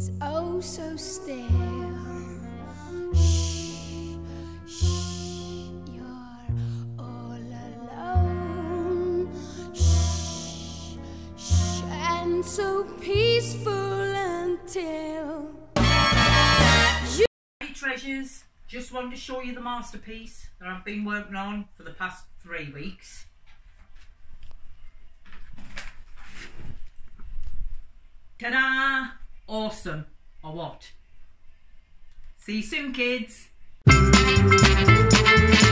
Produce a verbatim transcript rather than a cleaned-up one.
is oh so still. Shh, shh, you're all alone. Shh, shh, and so peaceful until you. Hey treasures, just wanted to show you the masterpiece that I've been working on for the past three weeks. Ta-da! Awesome, or what? See you soon, kids.